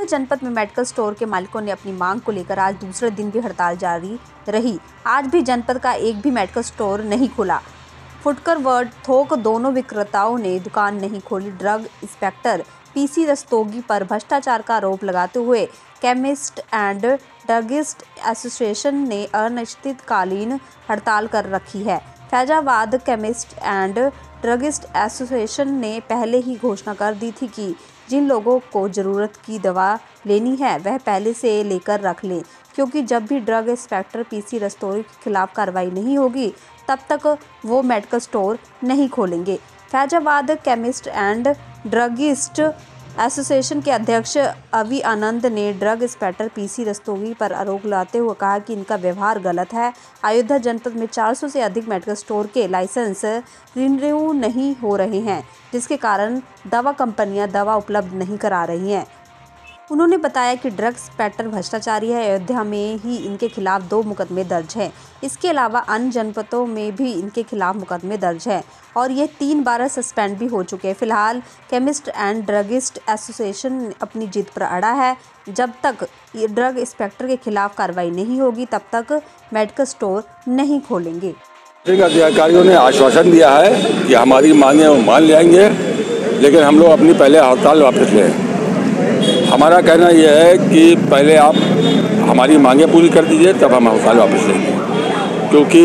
जनपद में medical store के मालिकों ने अपनी मांग को लेकर आज दूसरे दिन भी हड़ताल जारी रही। आज भी जनपद का एक भी मेडिकल स्टोर नहीं खुला। फुटकर व थोक दोनों विक्रेताओं ने दुकान नहीं खोली। ड्रग इंस्पेक्टर पीसी रस्तोगी पर भ्रष्टाचार का आरोप लगाते हुए केमिस्ट एंड ड्रगिस्ट एसोसिएशन ने अनिश्चितकालीन हड़ताल कर रखी है। Faizabad chemist and druggist association ने पहले ही घोषणा कर दी थी कि जिन लोगों को ज़रूरत की दवा लेनी है वह पहले से लेकर रख लें, क्योंकि जब भी ड्रग इंस्पेक्टर पीसी रस्तोगी के खिलाफ कार्रवाई नहीं होगी तब तक वो मेडिकल स्टोर नहीं खोलेंगे। Faizabad chemist and druggist association के अध्यक्ष अवि आनंद ने ड्रग इंस्पेक्टर पीसी रस्तोगी पर आरोप लगाते हुए कहा कि इनका व्यवहार गलत है। अयोध्या जनपद में 400 से अधिक मेडिकल स्टोर के लाइसेंस रिन्यू नहीं हो रहे हैं, जिसके कारण दवा कंपनियां दवा उपलब्ध नहीं करा रही हैं। उन्होंने बताया कि ड्रग इंस्पेक्टर भ्रष्टाचारी है। अयोध्या में ही इनके खिलाफ 2 मुकदमे दर्ज हैं। इसके अलावा अन्य जनपदों में भी इनके खिलाफ मुकदमे दर्ज हैं और ये 3 बार सस्पेंड भी हो चुके हैं। फिलहाल केमिस्ट एंड ड्रगिस्ट एसोसिएशन अपनी जिद पर अड़ा है। जब तक ड्रग इंस्पेक्टर के खिलाफ कार्रवाई नहीं होगी तब तक मेडिकल स्टोर नहीं खोलेंगे। अधिकारियों ने आश्वासन दिया है कि हमारी मांगें वो मान लेंगे, लेकिन हम लोग अपनी पहले हड़ताल वापस लें। हमारा कहना यह है कि पहले आप हमारी मांगें पूरी कर दीजिए, तब हम हड़ताल वापस लेंगे, क्योंकि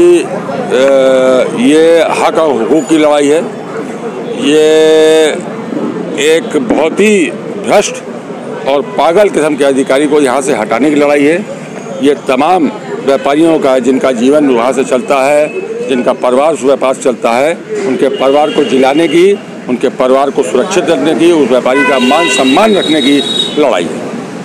ये हक और हुकूक की लड़ाई है। ये एक बहुत ही भ्रष्ट और पागल किस्म के अधिकारी को यहाँ से हटाने की लड़ाई है। ये तमाम व्यापारियों का, जिनका जीवन वहाँ से चलता है, जिनका परिवार उस व्यापार से चलता है, उनके परिवार को जिलाने की, उनके परिवार को सुरक्षित रखने की, उस व्यापारी का मान सम्मान रखने की लड़ाई है।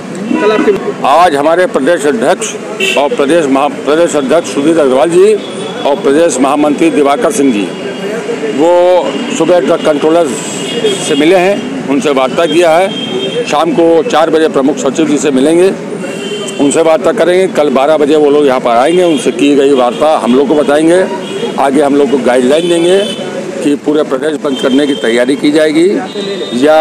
आज हमारे प्रदेश अध्यक्ष और प्रदेश अध्यक्ष सुधीर अग्रवाल जी और प्रदेश महामंत्री दिवाकर सिंह जी वो सुबह ड्रग कंट्रोलर से मिले हैं, उनसे वार्ता किया है। शाम को 4 बजे प्रमुख सचिव जी से मिलेंगे, उनसे वार्ता करेंगे। कल 12 बजे वो लोग यहाँ पर आएंगे, उनसे की गई वार्ता हम लोग को बताएंगे। आगे हम लोग को गाइडलाइन देंगे कि पूरे प्रदेश बंद करने की तैयारी की जाएगी या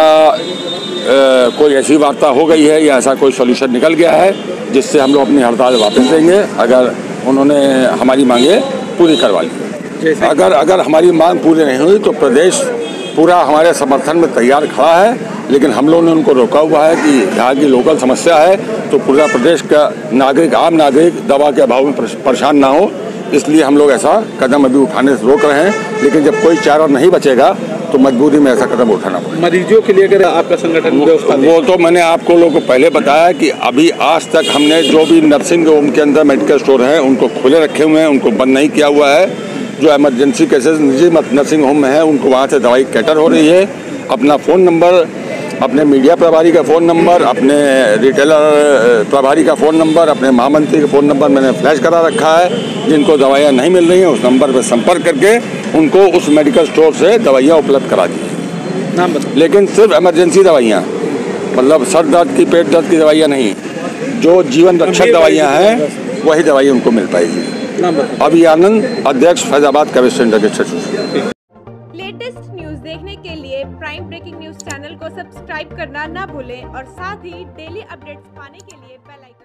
कोई ऐसी वार्ता हो गई है या ऐसा कोई सॉल्यूशन निकल गया है जिससे हम लोग अपनी हड़ताल वापस लेंगे अगर उन्होंने हमारी मांगे पूरी करवा ली। अगर हमारी मांग पूरी नहीं हुई तो प्रदेश पूरा हमारे समर्थन में तैयार खड़ा है, लेकिन हम लोगों ने उनको रोका हुआ है कि यहाँ की लोकल समस्या है तो पूरा प्रदेश का नागरिक, आम नागरिक दवा के अभाव में परेशान ना हो, इसलिए हम लोग ऐसा कदम अभी उठाने से रोक रहे हैं। लेकिन जब कोई चारा नहीं बचेगा तो मजबूरी में ऐसा कदम उठाना पड़ेगा। मरीजों के लिए अगर आपका संगठन वो तो मैंने आपको लोगों को पहले बताया कि अभी आज तक हमने जो भी नर्सिंग होम के अंदर मेडिकल स्टोर हैं उनको खुले रखे हुए हैं, उनको बंद नहीं किया हुआ है। जो इमरजेंसी केसेस निजी नर्सिंग होम में है उनको वहाँ से दवाई कैटर हो रही है। अपना फ़ोन नंबर, अपने मीडिया प्रभारी का फ़ोन नंबर, अपने रिटेलर प्रभारी का फ़ोन नंबर, अपने महामंत्री का फ़ोन नंबर मैंने फ्लैश करा रखा है। जिनको दवाइयाँ नहीं मिल रही हैं उस नंबर पर संपर्क करके उनको उस मेडिकल स्टोर से दवाइयाँ उपलब्ध करा दी है। नाम बताइए। लेकिन सिर्फ इमरजेंसी दवाइयाँ, मतलब सर दर्द की, पेट दर्द की दवाइयाँ नहीं, जो जीवन रक्षक दवाइयाँ हैं वही दवाई उनको मिल पाएगी। अवि आनंद, अध्यक्ष Faizabad chemist and druggist association. Latest news देखने के लिए प्राइम ब्रेकिंग न्यूज चैनल को सब्सक्राइब करना ना भूलें और साथ ही डेली अपडेट्स पाने के लिए बेल आइकन